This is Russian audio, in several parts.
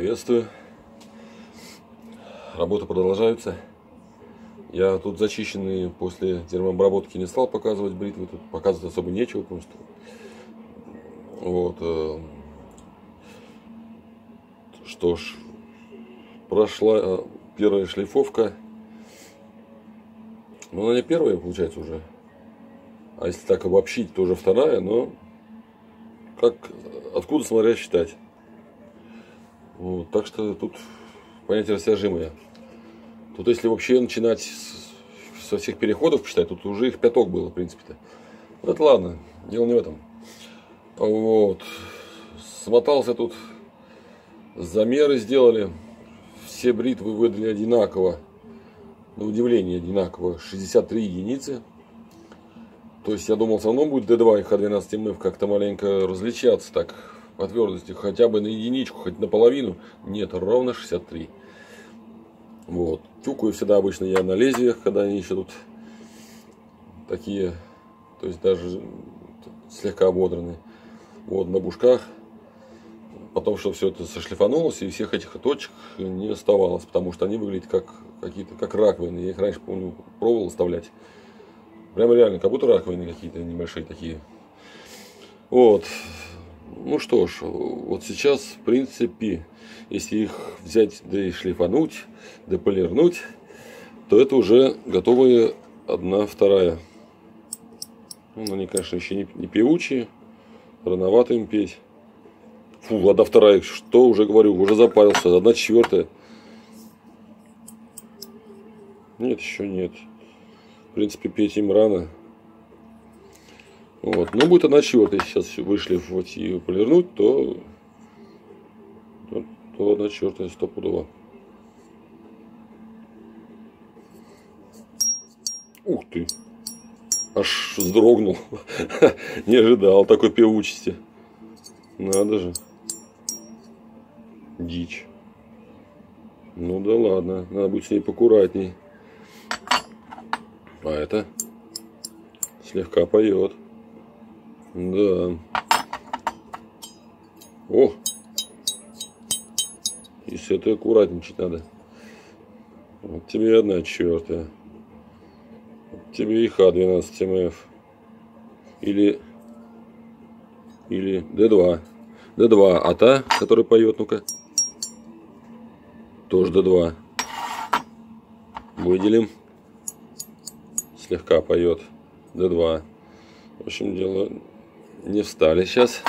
Приветствую. Работы продолжаются. Я тут зачищенные после термообработки не стал показывать бритвы. Тут показывать особо нечего просто. Вот. Что ж, прошла первая шлифовка. Ну, она не первая, получается, уже. А если так обобщить, то уже вторая, но откуда смотря считать. Вот, так что тут понятие растяжимое. Тут если вообще начинать со всех переходов считать, тут уже их пяток было, в принципе-то. Ну, это ладно, дело не в этом. Вот. Смотался тут, замеры сделали. Все бритвы выдали одинаково. На удивление одинаково. 63 единицы. То есть я думал, все равно будет D2 и H12 МФ как-то маленько различаться так по твердости, хотя бы на единичку, хоть наполовину. Нет, ровно 63. Вот. Тюкаю всегда обычно я на лезвиях, когда они еще тут такие, то есть даже слегка ободранные. Вот, на бушках. Потом, чтобы все это сошлифанулось, и всех этих точек не оставалось, потому что они выглядят как какие-то, как раковины. Я их раньше, помню, пробовал оставлять. Прямо реально, как будто раковины какие-то небольшие такие. Вот. Ну что ж, вот сейчас, в принципе, если их взять, да и шлифануть, да полирнуть, то это уже готовые 1/2. Ну, они, конечно, еще не певучие, рановато им петь. Фу, 1/2, что уже говорю, уже запарился, 1/4. Нет, еще нет. В принципе, петь им рано. Вот. Ну, будет 1/4, если сейчас вышлифовать и полирнуть, то 1/4 стопудово. Ух ты! Аж вздрогнул. Не ожидал такой певучести. Надо же. Дичь. Ну да ладно, надо быть с ней поаккуратней. А это слегка поет. Да. О! И с этой аккуратничать надо. Вот тебе 1/4. Вот тебе и H12 МФ. Или D2. D2. А та, которая поет, ну-ка. Тоже D2. Выделим. Слегка поет. D2. В общем, дело не встали сейчас.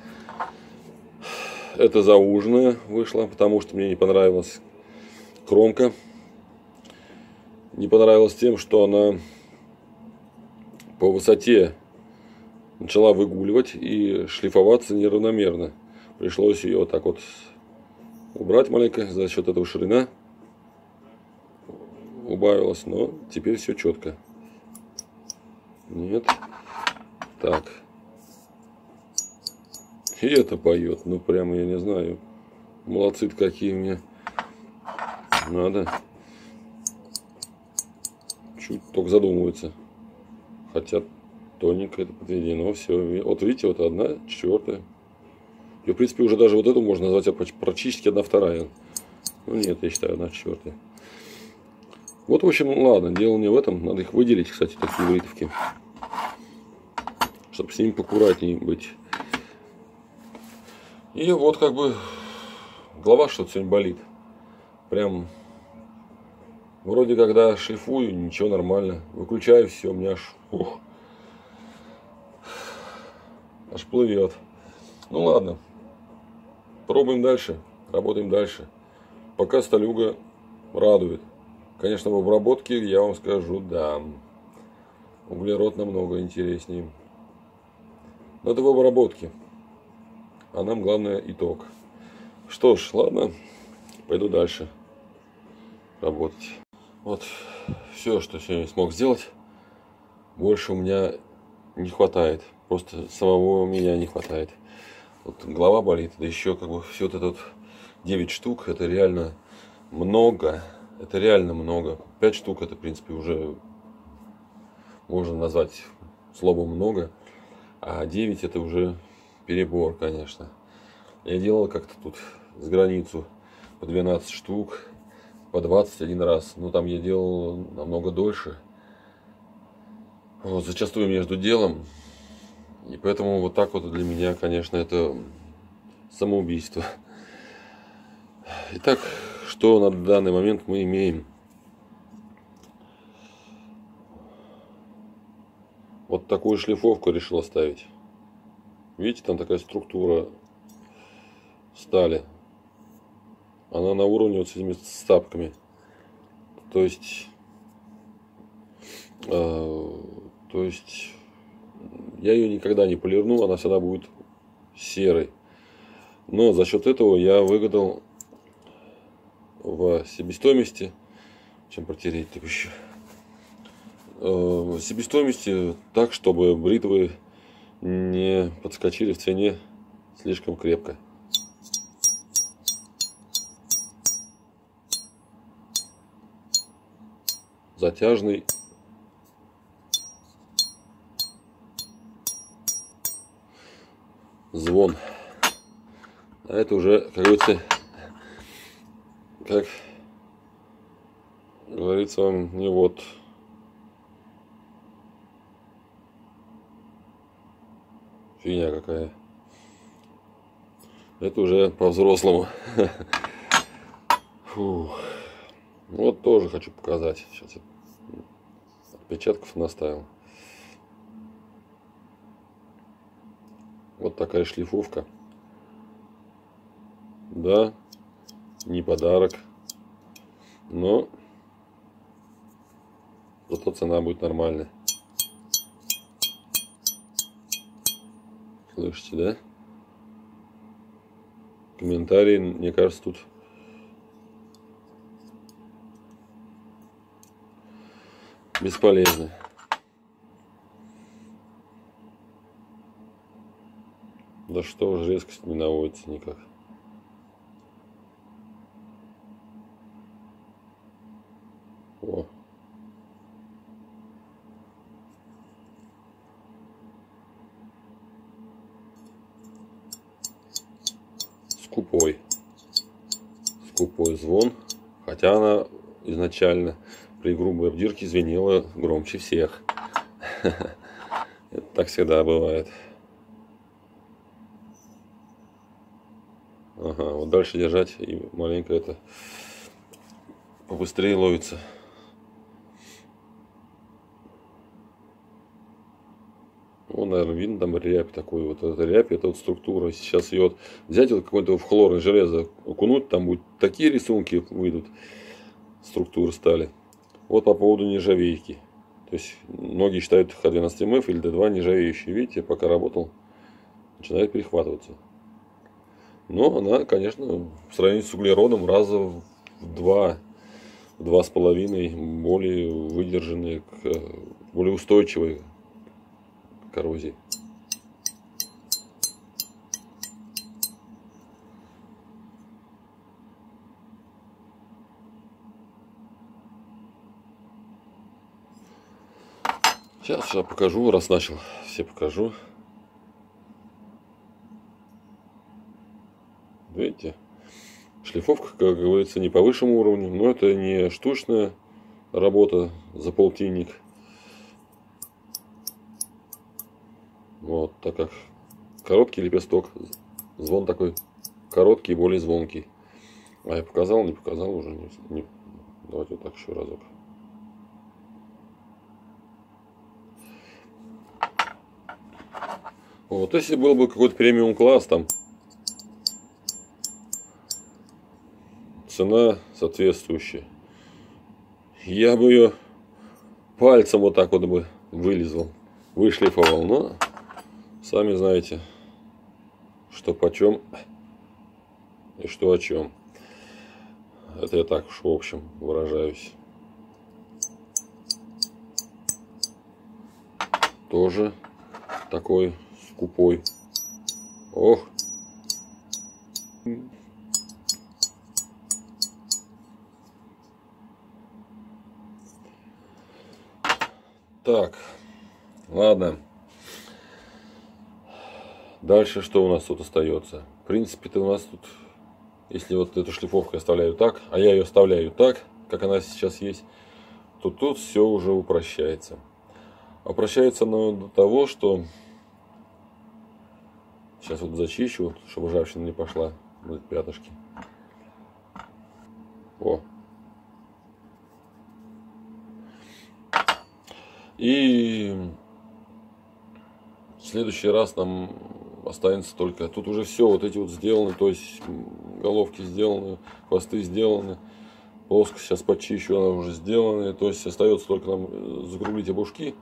Это зауженная вышла, потому что мне не понравилась кромка. Не понравилось тем, что она по высоте начала выгуливать и шлифоваться неравномерно. Пришлось ее вот так вот убрать маленько, за счет этого ширина убавилась, но теперь все четко. Нет. Так. И это поет. Ну, прямо я не знаю. Молодцы-то какие мне. Надо. Чуть только задумывается. Хотя тоненько это подведено. Все. Вот видите, вот 1/4. И, в принципе, уже даже вот эту можно назвать практически 1/2. Ну, нет, я считаю 1/4. Вот, в общем, ладно. Дело не в этом. Надо их выделить, кстати, такие бритвки. Чтобы с ними поаккуратнее быть. И вот как бы голова что-то сегодня болит. Прям вроде когда шлифую, ничего, нормально. Выключаю все, у меня аж плывет. Ну ладно. Пробуем дальше. Работаем дальше. Пока сталюга радует. Конечно, в обработке я вам скажу, да. Углерод намного интереснее. Но это в обработке. А нам главное итог. Что ж, ладно. Пойду дальше работать. Вот все, что сегодня смог сделать. Больше у меня не хватает. Просто самого меня не хватает. Вот голова болит. Да еще как бы все вот это вот 9 штук. Это реально много. Это реально много. 5 штук это, в принципе, уже можно назвать словом много. А 9 это уже перебор, конечно. Я делал как-то тут с границу по 12 штук, по 21 раз. Но там я делал намного дольше. Вот, зачастую между делом. И поэтому вот так вот для меня, конечно, это самоубийство. Итак, что на данный момент мы имеем? Вот такую шлифовку решил оставить. Видите, там такая структура стали. Она на уровне вот с этими стапками. То есть я ее никогда не полирну, она всегда будет серой. Но за счет этого я выгадал в себестоимости, чем протереть так еще, в себестоимости так, чтобы бритвы не подскочили в цене слишком крепко. Затяжный звон. А это уже, как говорится, вам не вот. Фигня какая. Это уже по-взрослому. Вот тоже хочу показать. Сейчас я отпечатков наставил. Вот такая шлифовка. Да, не подарок, но зато цена будет нормальная. Слышите, да? Комментарии, мне кажется, тут бесполезны. Да что уж, резкость не наводится никак. О. Скупой звон, хотя она изначально при грубой обдирке звенела громче всех. Это так всегда бывает. Ага, вот дальше держать и маленько это побыстрее ловится. Ну, наверное, видно там рябь такой. Вот эта рябь, это вот структура. Сейчас ее вот взять вот какое-то в хлорное железо, окунуть, там будут такие рисунки выйдут, структуры стали. Вот по поводу нержавейки. То есть многие считают Х12МФ или Д2 нержавеющие. Видите, пока работал, начинает перехватываться. Но она, конечно, в сравнении с углеродом раза в 2,5 более выдержанные, более устойчивые к коррозии. Сейчас я покажу, раз начал, все покажу. Видите, шлифовка, как говорится, не по высшему уровню, но это не штучная работа за полтинник. Вот, так как короткий лепесток, звон такой короткий и более звонкий. А я показал, не показал уже. Не. Давайте вот так еще разок. Вот, если был бы какой-то премиум класс, там цена соответствующая, я бы ее пальцем вот так вот бы вылизал, вышлифовал. Но сами знаете, что почем и что о чем. Это я так уж в общем выражаюсь. Тоже такой скупой. Ох. Так, ладно. Дальше что у нас тут остается? В принципе-то у нас тут Если вот эту шлифовку я оставляю так, а я ее оставляю так, как она сейчас есть, то тут все уже упрощается. Упрощается оно до того, что сейчас вот зачищу, вот, чтобы ржавчина не пошла в пятышки. О. И в следующий раз нам останется только... Тут уже все вот эти вот сделаны, то есть головки сделаны, хвосты сделаны. Плоскость сейчас почищу, она уже сделана. То есть остается только нам закруглить обушки.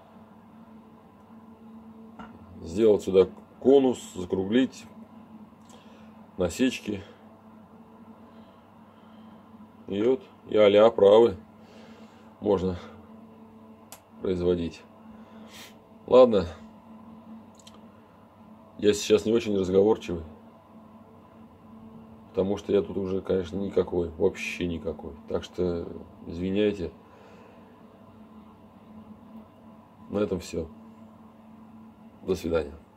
Сделать сюда конус, закруглить насечки. И вот и а-ля оправы можно производить. Ладно. Я сейчас не очень разговорчивый. Потому что я тут уже, конечно, никакой. Вообще никакой. Так что извиняйте. На этом все. До свидания.